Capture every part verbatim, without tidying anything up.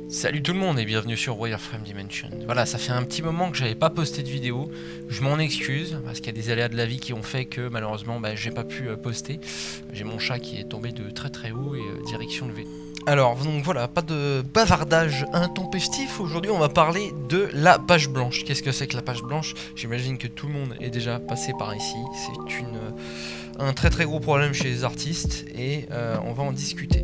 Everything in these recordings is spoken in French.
Salut tout le monde et bienvenue sur Wireframe Dimension. Voilà, ça fait un petit moment que j'avais pas posté de vidéo. Je m'en excuse parce qu'il y a des aléas de la vie qui ont fait que malheureusement bah, j'ai pas pu euh, poster. J'ai mon chat qui est tombé de très très haut et euh, direction levée. Alors donc voilà, pas de bavardage intempestif. Aujourd'hui on va parler de la page blanche. Qu'est-ce que c'est que la page blanche? J'imagine que tout le monde est déjà passé par ici. C'est une, un très très gros problème chez les artistes et euh, on va en discuter.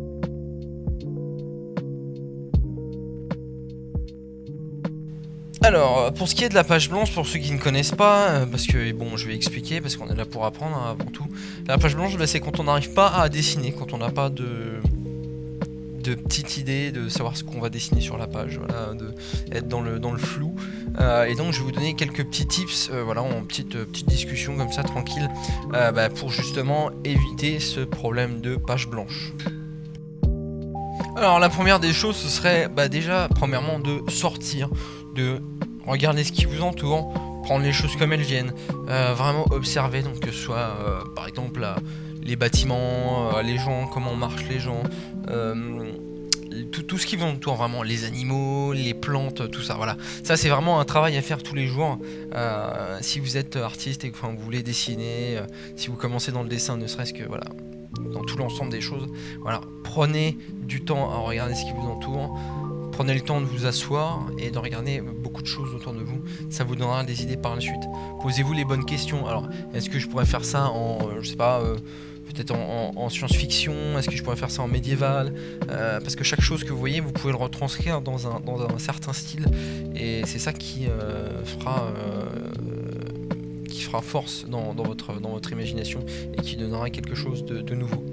Alors, pour ce qui est de la page blanche, pour ceux qui ne connaissent pas, parce que, bon, je vais expliquer, parce qu'on est là pour apprendre hein, avant tout. La page blanche, bah, c'est quand on n'arrive pas à dessiner, quand on n'a pas de, de petite idée de savoir ce qu'on va dessiner sur la page, voilà, de être dans le, dans le flou. Euh, et donc, je vais vous donner quelques petits tips, euh, voilà, en petite, euh, petite discussion comme ça, tranquille, euh, bah, pour justement éviter ce problème de page blanche. Alors, la première des choses, ce serait bah, déjà, premièrement, de sortir, de regarder ce qui vous entoure, prendre les choses comme elles viennent, euh, vraiment observer, donc que ce soit euh, par exemple là, les bâtiments, euh, les gens, comment marchent les gens, euh, tout, tout ce qui vous entoure vraiment, les animaux, les plantes, tout ça, voilà. Ça c'est vraiment un travail à faire tous les jours. Euh, si vous êtes artiste et que enfin, vous voulez dessiner, euh, si vous commencez dans le dessin, ne serait-ce que voilà, dans tout l'ensemble des choses, voilà, prenez du temps à regarder ce qui vous entoure. Prenez le temps de vous asseoir et de regarder beaucoup de choses autour de vous. Ça vous donnera des idées par la suite. Posez-vous les bonnes questions. Alors, est-ce que je pourrais faire ça en, euh, je sais pas, euh, peut-être en, en, en science-fiction? Est-ce que je pourrais faire ça en médiéval? euh, Parce que chaque chose que vous voyez, vous pouvez le retranscrire dans un, dans un certain style. Et c'est ça qui euh, fera... Euh, qui fera force dans, dans, votre, dans votre imagination et qui donnera quelque chose de, de nouveau.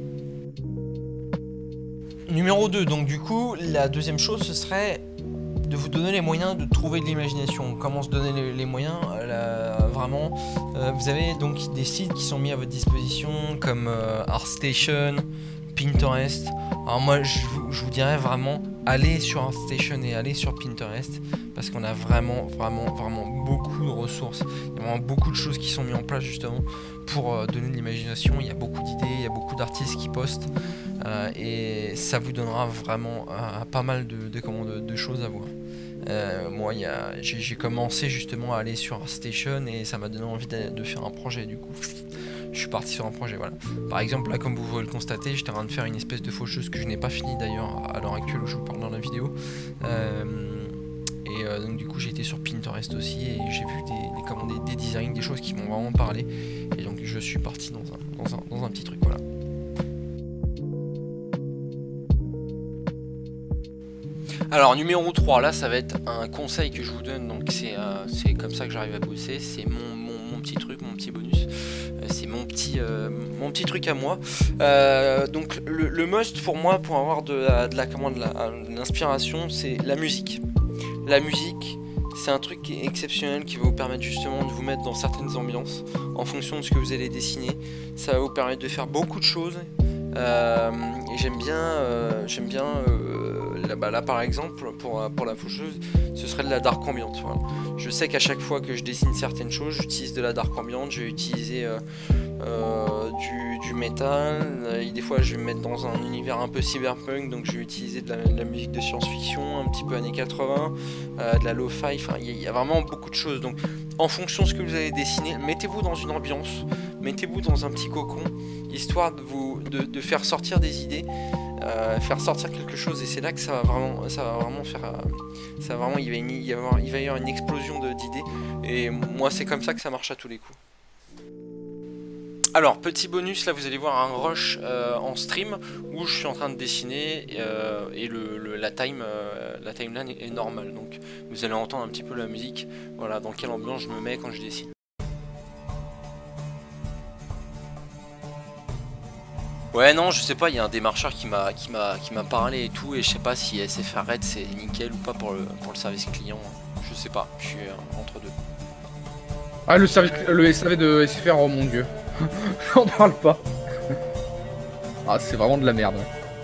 Numéro deux, donc du coup, la deuxième chose, ce serait de vous donner les moyens de trouver de l'imagination. Comment se donner les, les moyens là, vraiment, euh, vous avez donc des sites qui sont mis à votre disposition, comme euh, ArtStation, Pinterest. Alors moi, je, je vous dirais vraiment, allez sur ArtStation et allez sur Pinterest, parce qu'on a vraiment, vraiment, vraiment beaucoup de ressources. Il y a vraiment beaucoup de choses qui sont mises en place justement pour euh, donner de l'imagination. Il y a beaucoup d'idées, il y a beaucoup d'artistes qui postent. Euh, et ça vous donnera vraiment euh, pas mal de, de, comment, de, de choses à voir. Euh, moi, j'ai commencé justement à aller sur ArtStation et ça m'a donné envie de, de faire un projet. Du coup, je suis parti sur un projet. Voilà. Par exemple, là, comme vous pouvez le constater, j'étais en train de faire une espèce de faucheuse que je n'ai pas fini d'ailleurs à l'heure actuelle où je vous parle dans la vidéo. Euh, et euh, donc, du coup, j'ai été sur Pinterest aussi et j'ai vu des, des, comment, des, des designs, des choses qui m'ont vraiment parlé. Et donc, je suis parti dans un, dans un, dans un petit truc. Voilà. Alors numéro trois, là ça va être un conseil que je vous donne, donc c'est euh, comme ça que j'arrive à bosser, c'est mon, mon, mon petit truc, mon petit bonus, euh, c'est mon petit euh, mon petit truc à moi. Euh, donc le, le must pour moi pour avoir de la, de la, comment, de l'inspiration, c'est la musique. La musique, c'est un truc qui est exceptionnel qui va vous permettre justement de vous mettre dans certaines ambiances en fonction de ce que vous allez dessiner. Ça va vous permettre de faire beaucoup de choses. Euh, et j'aime bien, euh, j'aime bien euh, là, bah, là par exemple pour, pour la faucheuse, ce serait de la dark ambiante. Voilà. Je sais qu'à chaque fois que je dessine certaines choses, j'utilise de la dark ambiante. Je vais utiliser euh, euh, du, du métal. Et des fois, je vais me mettre dans un univers un peu cyberpunk, donc je vais utiliser de la, de la musique de science-fiction, un petit peu années quatre-vingts, euh, de la lo-fi. Enfin, il y, y a vraiment beaucoup de choses. Donc, en fonction de ce que vous allez dessiner, mettez-vous dans une ambiance, mettez-vous dans un petit cocon, histoire de vous de, de faire sortir des idées, euh, faire sortir quelque chose, et c'est là que ça va vraiment, ça va vraiment faire, euh, ça va vraiment, il va, y avoir, il va y avoir une explosion d'idées, et moi c'est comme ça que ça marche à tous les coups. Alors petit bonus, là vous allez voir un rush euh, en stream où je suis en train de dessiner euh, et le, le, la, time, euh, la timeline est, est normale, donc vous allez entendre un petit peu la musique, voilà dans quelle ambiance je me mets quand je dessine. Ouais non je sais pas, il y a un démarcheur qui m'a qui m'a qui m'a parlé et tout, et je sais pas si S F R Red c'est nickel ou pas pour le pour le service client, je sais pas, je suis euh, entre deux. Ah le service le S A V de S F R, oh mon dieu. J'en parle pas. Ah c'est vraiment de la merde.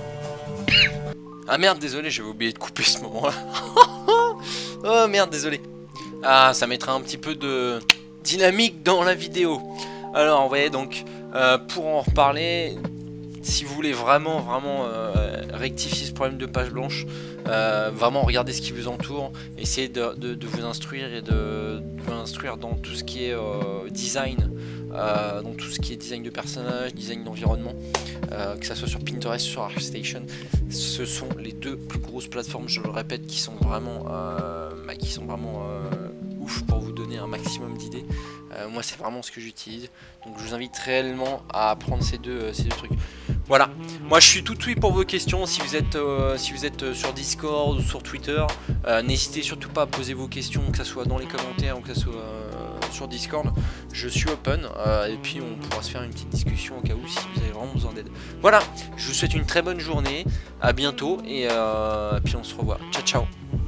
Ah merde désolé, j'avais oublié de couper ce moment là. Oh merde désolé. Ah ça mettra un petit peu de dynamique dans la vidéo. Alors vous voyez donc euh, pour en reparler, si vous voulez vraiment vraiment euh, rectifier ce problème de page blanche, euh, vraiment regardez ce qui vous entoure, essayez de, de, de vous instruire et de, de vous instruire dans tout ce qui est euh, design, euh, dans tout ce qui est design de personnages, design d'environnement, euh, que ça soit sur Pinterest, sur ArtStation. Ce sont les deux plus grosses plateformes, je le répète, qui sont vraiment, euh, bah, qui sont vraiment euh, ouf pour vous donner un maximum d'idées. Euh, moi c'est vraiment ce que j'utilise, donc je vous invite réellement à apprendre ces deux, euh, ces deux trucs. Voilà, moi je suis tout oui pour vos questions. Si vous êtes, euh, si vous êtes sur Discord ou sur Twitter, euh, n'hésitez surtout pas à poser vos questions, que ce soit dans les commentaires ou que ce soit euh, sur Discord. Je suis open, euh, et puis on pourra se faire une petite discussion au cas où si vous avez vraiment besoin d'aide. Voilà, je vous souhaite une très bonne journée, à bientôt, et euh, puis on se revoit. Ciao ciao.